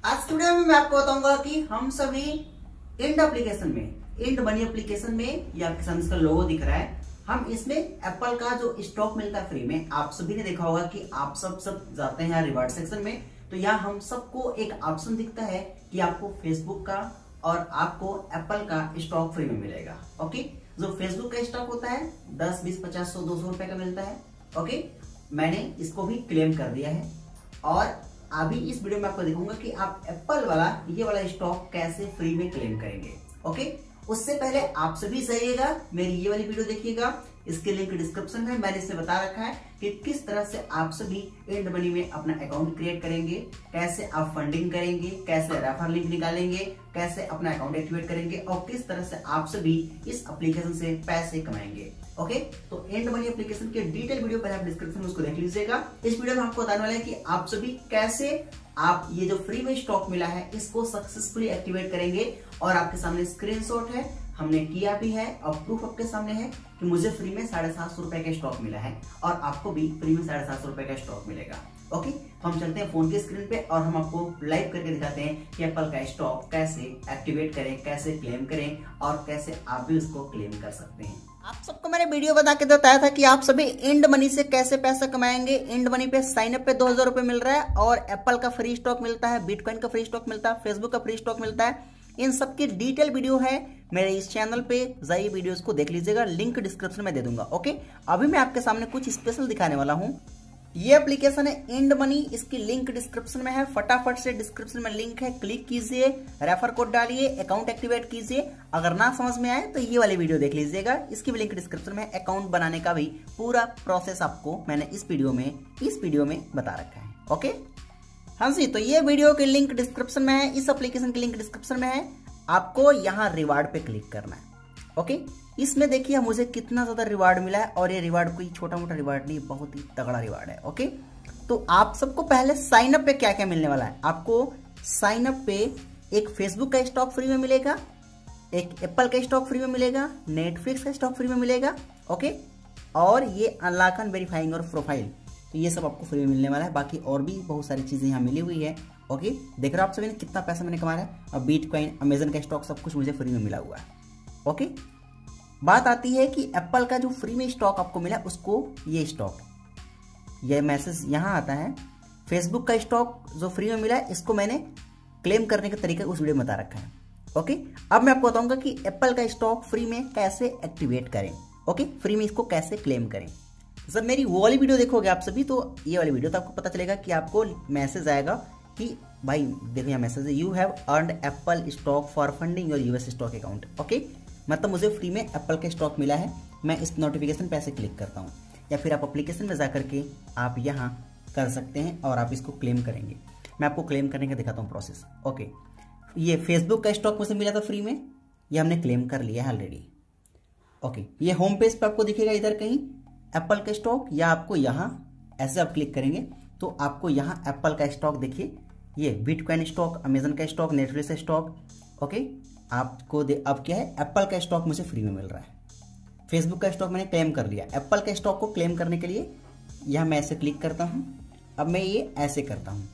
आज के वीडियो में मैं आपको बताऊंगा कि हम सभी इंड एप्लीकेशन में, इंड मनी एप्लीकेशन में, ये आपके सामने इसका लोगो दिख रहा है, हम इसमें एप्पल का जो स्टॉक मिलता है फ्री में। आप सभी ने देखा होगा कि आप सब जाते हैं यहाँ रिवार्ड सेक्शन में, तो यहाँ हम सबको एक ऑप्शन दिखता है कि आपको फेसबुक का और आपको एप्पल का स्टॉक फ्री में मिलेगा। ओके, जो फेसबुक का स्टॉक होता है 10, 20, 50, 100, 200 रुपए का मिलता है। ओके, मैंने इसको भी क्लेम कर दिया है और अभी इस वीडियो में आपको दिखाऊंगा कि आप एप्पल वाला ये वाला स्टॉक कैसे फ्री में क्लेम करेंगे। ओके, उससे पहले आप सभी जाइएगा मेरी ये वाली वीडियो देखिएगा, इसके लिंक डिस्क्रिप्शन में मैंने इसमें बता रखा है कि किस तरह से आप सभी इंड मनी में अपना अकाउंट क्रिएट करेंगे, कैसे आप फंडिंग करेंगे, कैसे रेफर लिंक निकालेंगे, कैसे अपना अकाउंट एक्टिवेट करेंगे और किस तरह से आप सभी इस एप्लीकेशन से पैसे कमाएंगे। ओके, तो इंड मनी एप्लीकेशन के डिटेल वीडियो पहले आप डिस्क्रिप्शन में उसको देख लीजिएगा। इस वीडियो में आपको बताने वाला है कि आप सभी कैसे आप ये जो फ्री में स्टॉक मिला है इसको सक्सेसफुली एक्टिवेट करेंगे। और आपके सामने स्क्रीनशॉट है, हमने किया भी है और प्रूफ आपके सामने है कि मुझे फ्री में 750 रुपए का स्टॉक मिला है और आपको भी फ्री में 750 रुपए का स्टॉक मिलेगा। ओके, तो हम चलते हैं फोन की स्क्रीन पे और हम आपको लाइव करके दिखाते हैं कि एप्पल का स्टॉक कैसे एक्टिवेट करें, कैसे क्लेम करें और कैसे आप भी उसको क्लेम कर सकते हैं। आप सबको मैंने वीडियो बता के बताया था कि आप सभी इंड मनी से कैसे पैसा कमाएंगे। इंड मनी पे साइन अप पे 2000 रुपए मिल रहा है और एप्पल का फ्री स्टॉक मिलता है, बिटकॉइन का फ्री स्टॉक मिलता है, फेसबुक का फ्री स्टॉक मिलता है। इन सब की डिटेल वीडियो है मेरे इस चैनल पे, जाइए वीडियोस को देख लीजिएगा, लिंक डिस्क्रिप्शन में दे दूंगा। ओके, अभी मैं आपके सामने कुछ स्पेशल दिखाने वाला हूं। ये एप्लीकेशन है इंड मनी, इसकी लिंक डिस्क्रिप्शन में है, फटाफट से डिस्क्रिप्शन में लिंक है, क्लिक कीजिए, रेफर कोड डालिए, अकाउंट एक्टिवेट कीजिए। अगर ना समझ में आए तो ये वाली वीडियो देख लीजिएगा, इसकी भी लिंक डिस्क्रिप्शन में है। अकाउंट बनाने का भी पूरा प्रोसेस आपको मैंने इस वीडियो में बता रखा है। ओके, हाँ जी, तो ये वीडियो की लिंक डिस्क्रिप्शन में है, इस एप्लीकेशन की लिंक डिस्क्रिप्शन में है। आपको यहाँ रिवार्ड पे क्लिक करना है। ओके, इसमें देखिए मुझे कितना ज्यादा रिवार्ड मिला है और ये रिवार्ड कोई छोटा मोटा रिवार्ड नहीं, बहुत ही तगड़ा रिवार्ड है। ओके, तो आप सबको पहले साइन अप पे क्या क्या मिलने वाला है। आपको साइन अप पे एक फेसबुक का स्टॉक फ्री में मिलेगा, एक एप्पल का स्टॉक फ्री में मिलेगा, नेटफ्लिक्स का स्टॉक फ्री में मिलेगा। ओके, और ये अनलॉक एंड वेरीफाइंग और प्रोफाइल, तो ये सब आपको फ्री में मिलने वाला है। बाकी और भी बहुत सारी चीजें यहाँ मिली हुई है। ओके, देख रहे हो आप सभी ने कितना पैसा मैंने कमाया है। और बिटकॉइन, अमेजन का स्टॉक, सब कुछ मुझे फ्री में मिला हुआ है। ओके, बात आती है कि एप्पल का जो फ्री में स्टॉक आपको मिला उसको, ये स्टॉक, ये मैसेज यहाँ आता है। फेसबुक का स्टॉक जो फ्री में मिला है इसको मैंने क्लेम करने का तरीका उस वीडियो में बता रखा है। ओके, अब मैं आपको बताऊंगा कि एप्पल का स्टॉक फ्री में कैसे एक्टिवेट करें। ओके, फ्री में इसको कैसे क्लेम करें। जब मेरी वो वाली वीडियो देखोगे आप सभी, तो ये वाली वीडियो तो आपको पता चलेगा कि आपको मैसेज आएगा कि भाई देखो यहाँ मैसेज है, you have earned Apple stock for funding your US stock account. Okay, मतलब मुझे फ्री में एप्पल का स्टॉक मिला है। मैं इस नोटिफिकेशन पे ऐसे क्लिक करता हूँ, या फिर आप एप्लीकेशन में जाकर के आप यहाँ कर सकते हैं और आप इसको क्लेम करेंगे। मैं आपको क्लेम करने का दिखाता हूँ प्रोसेस। ओके, ये फेसबुक का स्टॉक मुझे मिला था फ्री में, ये हमने क्लेम कर लिया है ऑलरेडी। ओके, ये होम पेज पर आपको दिखेगा इधर कहीं एप्पल का स्टॉक, या आपको यहाँ ऐसे आप क्लिक करेंगे तो आपको यहाँ एप्पल का स्टॉक देखिए, ये बिटकॉइन स्टॉक, अमेजन का स्टॉक, नेटफ्लिक्स का स्टॉक। ओके, आपको अब क्या है, एप्पल का स्टॉक मुझे फ्री में मिल रहा है। फेसबुक का स्टॉक मैंने क्लेम कर लिया। एप्पल के स्टॉक को क्लेम करने के लिए यहाँ मैं ऐसे क्लिक करता हूँ। अब मैं ये ऐसे करता हूँ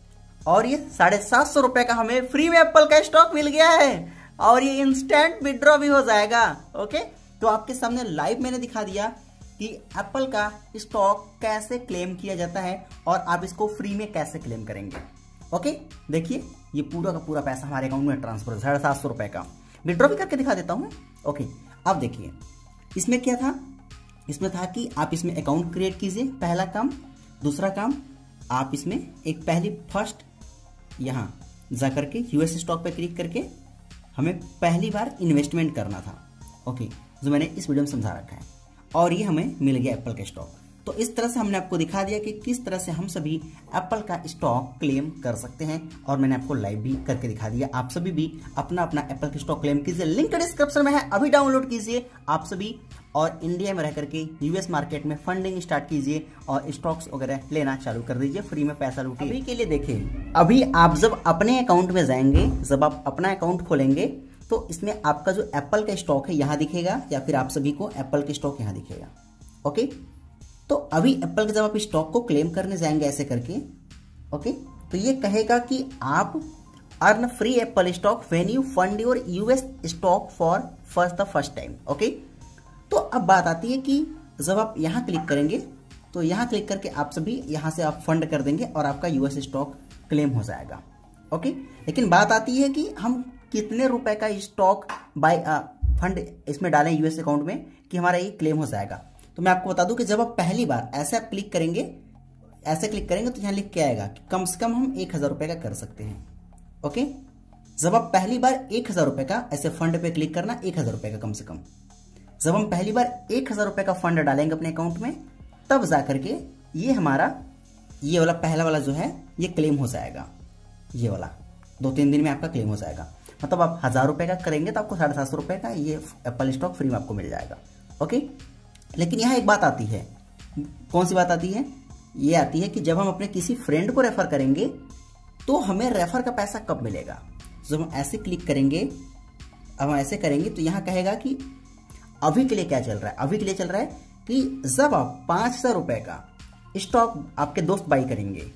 और ये 750 रुपए का हमें फ्री में एप्पल का स्टॉक मिल गया है और ये इंस्टेंट विड्रॉ भी हो जाएगा। ओके, तो आपके सामने लाइव मैंने दिखा दिया कि एप्पल का स्टॉक कैसे क्लेम किया जाता है और आप इसको फ्री में कैसे क्लेम करेंगे। ओके, देखिए ये पूरा का पूरा पैसा हमारे अकाउंट में ट्रांसफर 750 रुपए का। विड्रॉ भी करके दिखा देता हूँ। ओके, अब देखिए इसमें क्या था, इसमें था कि आप इसमें अकाउंट क्रिएट कीजिए, पहला काम। दूसरा काम, आप इसमें एक फर्स्ट यहाँ जा करके यूएस स्टॉक पे क्लिक करके हमें पहली बार इन्वेस्टमेंट करना था। ओके, जो मैंने इस वीडियो में समझा रखा है और ये हमें मिल गया एप्पल का स्टॉक। तो इस तरह से हमने आपको दिखा दिया कि किस तरह से हम सभी एप्पल का स्टॉक क्लेम कर सकते हैं और मैंने आपको लाइव भी करके दिखा दिया। आप सभी भी अपना अपना एप्पल का स्टॉक क्लेम कीजिए, लिंक डिस्क्रिप्शन में है, अभी डाउनलोड कीजिए आप सभी और इंडिया में रह करके यूएस मार्केट में फंडिंग स्टार्ट कीजिए और स्टॉक्स वगैरह लेना चालू कर दीजिए, फ्री में पैसा लूटिए। अभी के लिए देखिए, अभी आप जब अपने अकाउंट में जाएंगे, जब आप अपना अकाउंट खोलेंगे तो इसमें आपका जो एप्पल का स्टॉक है यहाँ दिखेगा या फिर आप सभी को एप्पल का स्टॉक यहाँ दिखेगा। ओके, तो अभी एप्पल के जब आप स्टॉक को क्लेम करने जाएंगे ऐसे करके, ओके, तो ये कहेगा कि आप earn free Apple stock when you fund your US stock for first time. Okay, तो अब बात आती है कि जब आप यहाँ क्लिक करेंगे तो यहाँ क्लिक करके आप सभी यहाँ से आप फंड कर देंगे और आपका यूएस स्टॉक क्लेम हो जाएगा। ओके, लेकिन बात आती है कि हम कितने रुपए का स्टॉक बाय फंड इसमें डालें यूएस अकाउंट में कि हमारा ये क्लेम हो जाएगा। तो मैं आपको बता दूं कि जब आप पहली बार ऐसे आप क्लिक करेंगे, ऐसे क्लिक करेंगे तो यहाँ लिख के आएगा कि कम से कम हम 1000 रुपए का कर सकते हैं। ओके, जब आप पहली बार 1000 रुपए का ऐसे फंड पे क्लिक करना, 1000 रुपए का कम से कम। जब हम पहली बार 1000 रुपए का फंड डालेंगे अपने अकाउंट में, तब जाकर के ये हमारा ये वाला पहला वाला जो है ये क्लेम हो जाएगा। ये वाला 2-3 दिन में आपका क्लेम हो जाएगा। मतलब आप 1000 रुपए का करेंगे तो आपको 750 रुपए का ये एप्पल स्टॉक फ्री में आपको मिल जाएगा। ओके, लेकिन यहाँ एक बात आती है। कौन सी बात आती है? ये आती है कि जब हम अपने किसी फ्रेंड को रेफर करेंगे तो हमें रेफर का पैसा कब मिलेगा। जब हम ऐसे क्लिक करेंगे, अब हम ऐसे करेंगे तो यहाँ कहेगा कि अभी के लिए क्या चल रहा है। अभी के लिए चल रहा है कि जब आप 5000 रुपए का स्टॉक आपके दोस्त बाई करेंगे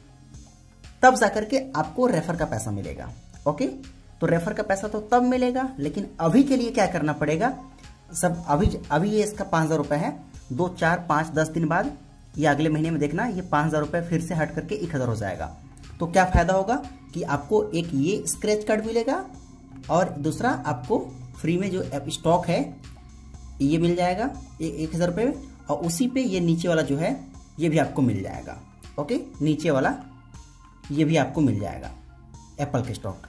तब जाकर के आपको रेफर का पैसा मिलेगा। ओके, तो रेफर का पैसा तो तब मिलेगा, लेकिन अभी के लिए क्या करना पड़ेगा। सब अभी ये इसका 5000 रुपए है। 2, 4, 5, 10 दिन बाद या अगले महीने में देखना ये 5000 रुपए फिर से हट करके 1000 हो जाएगा। तो क्या फायदा होगा कि आपको एक ये स्क्रैच कार्ड मिलेगा और दूसरा आपको फ्री में जो स्टॉक है ये मिल जाएगा 1000 रुपये में, और उसी पे ये नीचे वाला जो है ये भी आपको मिल जाएगा। ओके, नीचे वाला ये भी आपको मिल जाएगा एप्पल के स्टॉक।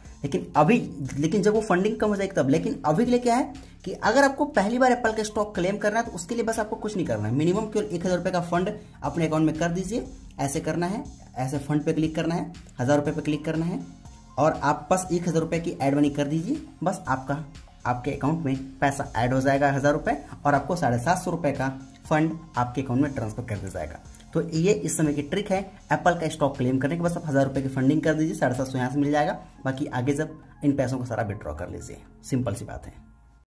लेकिन जब वो फंडिंग कम हो जाएगी तब। लेकिन अभी के लिए क्या है कि अगर आपको पहली बार एप्पल के स्टॉक क्लेम करना है तो उसके लिए बस आपको कुछ नहीं करना है। मिनिमम केवल 1000 रुपये का फंड अपने अकाउंट में कर दीजिए। ऐसे करना है, ऐसे फंड पे क्लिक करना है, 1000 रुपये पे क्लिक करना है और आप बस 1000 रुपये की एड मनी कर दीजिए। बस आपके अकाउंट में पैसा ऐड हो जाएगा 1000 रुपये और आपको 750 रुपये का फंड आपके अकाउंट में ट्रांसफर कर दिया जाएगा। तो ये इस समय की ट्रिक है एप्पल का स्टॉक क्लेम करने के। बस आप 1000 रुपये की फंडिंग कर दीजिए, 750 यहाँ से मिल जाएगा। बाकी आगे जब इन पैसों को सारा विड्रॉ कर लीजिए। सिंपल सी बात है।